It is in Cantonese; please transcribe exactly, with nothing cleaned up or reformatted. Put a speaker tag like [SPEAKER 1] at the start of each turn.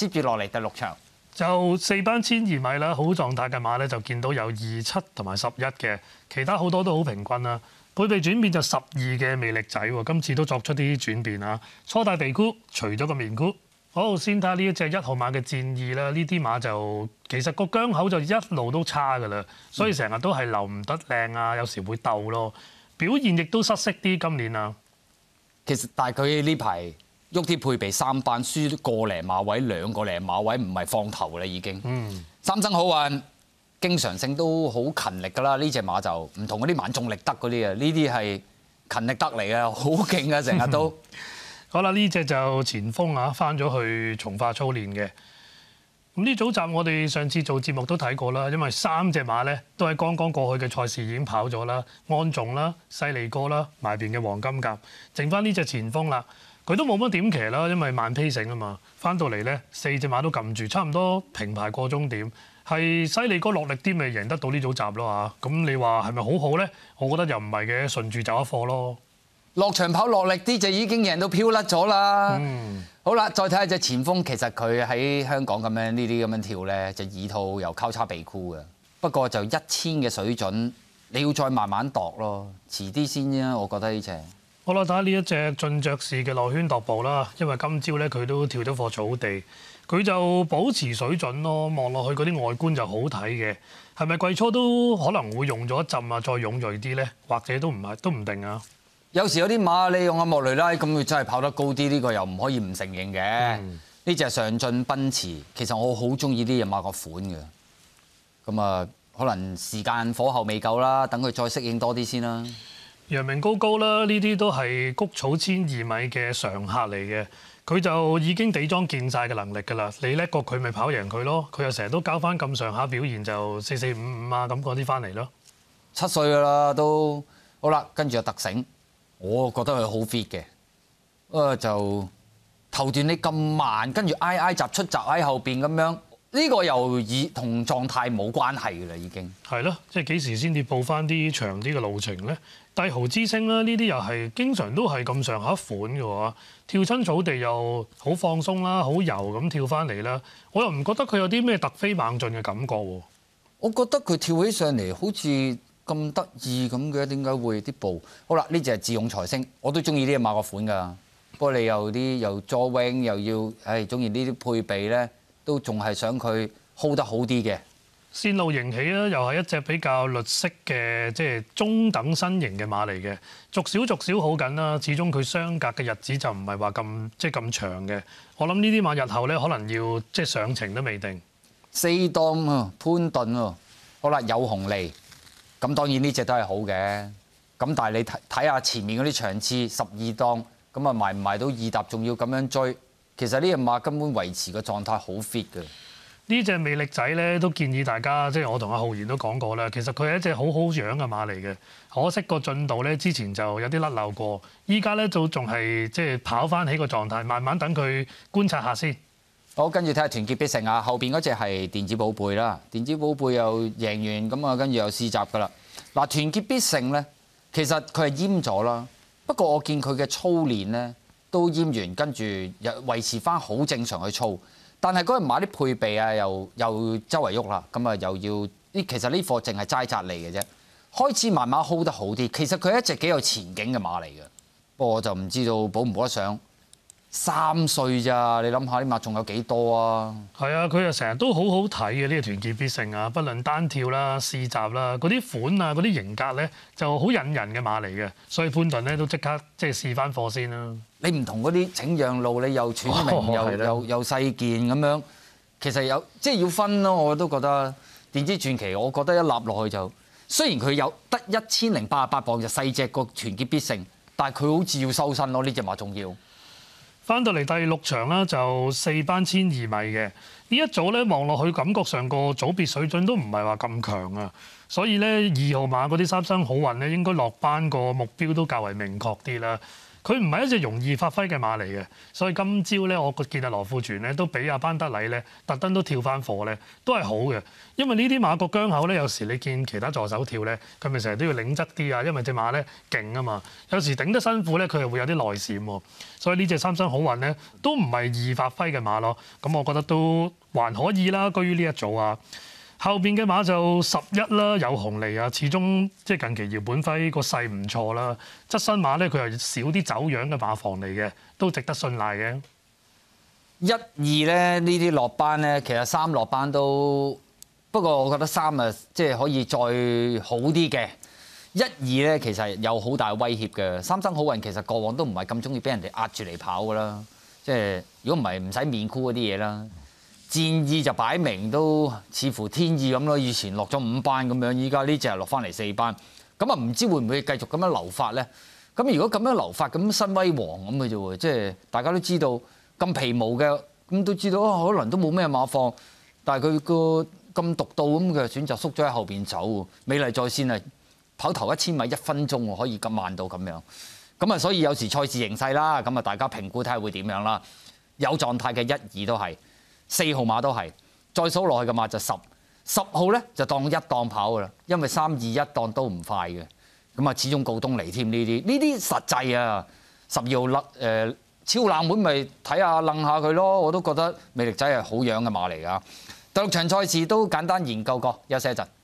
[SPEAKER 1] 接住落嚟第六場
[SPEAKER 2] 就四班千二米啦，好狀態嘅馬咧就見到有二七同埋十一嘅，其他好多都好平均啦。配備轉變就十二嘅魅力仔喎，今次都作出啲轉變啊。初戴鼻箍，除咗個面箍。好，先睇下呢一隻一號馬嘅戰意啦。呢啲馬就其實個疆口就一路都差㗎啦，所以成日都係留唔得靚啊，有時會鬥咯。表現亦都失色啲今年啊。
[SPEAKER 1] 其實但係佢呢排喐啲配備三班輸個零馬位兩個零馬位，唔係放頭啦已經。
[SPEAKER 2] 嗯，
[SPEAKER 1] 三生好運，經常性都好勤力㗎啦。呢隻馬就唔同嗰啲晚中力得嗰啲啊，呢啲係勤力得嚟啊，好勁啊，成日都。
[SPEAKER 2] 好啦，呢隻就前鋒啊，翻咗去從化操練嘅。咁呢組集我哋上次做節目都睇過啦，因為三隻馬咧都喺剛剛過去嘅賽事已經跑咗啦，安重啦、犀利哥啦、埋邊嘅黃金甲，剩翻呢隻前鋒啦，佢都冇乜點騎啦，因為慢 pacing 啊嘛，翻到嚟咧四隻馬都撳住，差唔多平排過終點，係犀利哥落力啲咪贏得到呢組集咯嚇。咁你話係咪好好咧？我覺得又唔係嘅，順住走一課咯。
[SPEAKER 1] 落場跑落力啲就已經贏到飄甩咗啦。
[SPEAKER 2] 嗯，
[SPEAKER 1] 好啦，再睇下隻前鋒，其實佢喺香港咁樣呢啲咁樣跳咧，就二套又交叉鼻箍嘅。不過就一千嘅水準，你要再慢慢度咯，遲啲先啫。我覺得呢隻。
[SPEAKER 2] 好啦，睇下呢一隻進爵士嘅內圈踱步啦，因為今朝咧佢都跳咗課草地，佢就保持水準咯。望落去嗰啲外觀就好睇嘅，係咪季初都可能會用咗一陣啊，再勇鋭啲咧？或者都唔係，都唔定啊。
[SPEAKER 1] 有時有啲馬你用阿莫雷拉咁，佢真係跑得高啲，呢、這個又唔可以唔承認嘅。呢隻、嗯、上進奔馳，其實我好中意呢隻馬個款嘅。咁啊，可能時間火候未夠啦，等佢再適應多啲先啦。
[SPEAKER 2] 陽明高高啦，呢啲都係谷草千二米嘅常客嚟嘅，佢就已經地裝見晒嘅能力㗎啦。你叻過佢咪跑贏佢咯？佢又成日都交翻咁上下表現，就四四五五啊咁嗰啲翻嚟咯。
[SPEAKER 1] 七歲㗎啦都好啦，跟住就特醒。我覺得佢好 fit 嘅，啊就頭段你咁慢，跟住挨挨閘出閘喺後邊咁樣，呢、這個又以同狀態冇關係㗎啦，已經。
[SPEAKER 2] 係咯，即係幾時先至報翻啲長啲嘅路程咧？帝豪之星啦，呢啲又係經常都係咁上下款嘅喎，跳親草地又好放鬆啦，好油咁跳翻嚟啦，我又唔覺得佢有啲咩突飛猛進嘅感覺喎。
[SPEAKER 1] 我覺得佢跳起上嚟好似咁得意咁嘅，點解會啲步？好啦，呢隻係智勇財星，我都中意呢隻馬個款㗎。不過你又啲又 draw wing 又要，唉，中意呢啲配備咧，都仲係想佢 hold 得好啲嘅。
[SPEAKER 2] 線路迎起啦，又係一隻比較律式嘅，即係中等身形嘅馬嚟嘅，逐少逐少好緊啦。始終佢相隔嘅日子就唔係話咁即係咁長嘅。我諗呢啲馬日後咧可能要即係上程都未定。
[SPEAKER 1] 四檔啊，潘頓啊，好啦，有紅利。咁當然呢隻都係好嘅，咁但係你睇睇下前面嗰啲場次十二檔，咁啊賣唔賣到二搭，仲要咁樣追，其實呢隻馬根本維持個狀態好 fit 嘅。
[SPEAKER 2] 呢隻魅力仔咧都建議大家，即係我同阿浩然都講過啦，其實佢係一隻好好養嘅馬嚟嘅，可惜個進度咧之前就有啲甩漏過，依家咧就仲係即係跑翻起個狀態，慢慢等佢觀察下先。
[SPEAKER 1] 好，跟住睇下團結必勝啊！後邊嗰隻係電子寶貝啦，電子寶貝又贏完，咁啊跟住又試閘噶啦。嗱，團結必勝咧，其實佢係閹咗啦，不過我見佢嘅操練咧都閹完，跟住又維持翻好正常去操。但係嗰日買啲配備啊，又又周圍喐啦，咁啊又要呢？其實呢課淨係齋扎嚟嘅啫，開始慢慢 hold 得好啲。其實佢係一隻幾有前景嘅馬嚟嘅，不過我就唔知道保唔保得上。三歲咋？你諗下啲馬仲有幾多啊？
[SPEAKER 2] 係啊，佢又成日都好好睇嘅呢個團結必勝啊！不論單跳啦、試閘啦，嗰啲款啊、嗰啲型格咧就好引人嘅馬嚟嘅，所以潘頓咧都即刻即係試翻貨先啦。
[SPEAKER 1] 你唔同嗰啲請讓路，你又喘明、哦、又又又細件咁樣，其實有即係要分咯。我都覺得電子傳奇，我覺得一立落去就雖然佢有得一千零八十八磅就細隻個團結必勝，但係佢好似要收身咯。呢隻馬仲要。
[SPEAKER 2] 翻到嚟第六場啦，就四班千二米嘅呢一組咧，望落去感覺上個組別水準都唔係話咁強啊，所以咧二號馬嗰啲三生好運咧，應該落班個目標都較為明確啲啦。 佢唔係一隻容易發揮嘅馬嚟嘅，所以今朝咧，我見阿羅富全咧都俾阿班德禮咧特登都跳翻貨咧，都係好嘅。因為呢啲馬個疆口咧，有時你見其他助手跳咧，佢咪成日都要擰側啲啊，因為隻馬咧勁啊嘛。有時頂得辛苦咧，佢又會有啲內閃喎。所以呢隻三生好運咧，都唔係易發揮嘅馬咯。咁我覺得都還可以啦，居於呢一組啊。後邊嘅馬就十一啦，有紅利啊，始終即係近期姚本輝個勢唔錯啦。側身馬咧，佢又少啲走樣嘅馬房嚟嘅，都值得信賴嘅。
[SPEAKER 1] 一二咧呢啲落班咧，其實三落班都，不過我覺得三啊，即係可以再好啲嘅。一二咧其實有好大威脅嘅。三生好運其實過往都唔係咁中意俾人哋壓住嚟跑噶啦，即係如果唔係唔使面箍嗰啲嘢啦。戰意就擺明都似乎天意咁咯，以前落咗五班咁樣，依家呢隻係落翻嚟四班，咁啊唔知會唔會繼續咁樣流法咧？咁如果咁樣流法，咁新威王咁嘅啫喎，即係大家都知道咁皮毛嘅，咁都知道可能都冇咩馬放，但係佢個咁獨到咁嘅選擇縮咗喺後邊走，美麗在線啊，跑頭一千米一分鐘喎，可以咁慢到咁樣，咁啊所以有時賽事形勢啦，咁啊大家評估睇下會點樣啦，有狀態嘅一二都係。四號馬都係，再數落去嘅馬就十，十號咧就當一檔跑噶啦，因為三二一檔都唔快嘅，咁啊始終告東尼添呢啲，呢啲實際啊，十二號勒誒超冷門咪睇下楞下佢咯，我都覺得魅力仔係好樣嘅馬嚟噶。第六場賽事都簡單研究過，休息一陣。